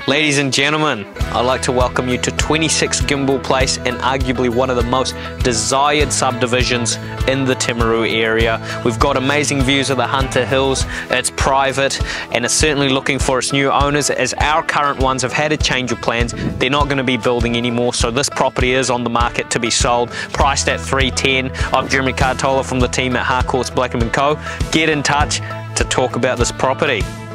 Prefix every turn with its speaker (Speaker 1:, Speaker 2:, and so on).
Speaker 1: Ladies and gentlemen, I'd like to welcome you to 26 Gimbal Place and arguably one of the most desired subdivisions in the Timaru area. We've got amazing views of the Hunter Hills, it's private and it's certainly looking for its new owners as our current ones have had a change of plans. They're not going to be building anymore, so this property is on the market to be sold, priced at $310. I'm Jeremy Kartolo from the team at Harcourt's Blackham & Co. Get in touch to talk about this property.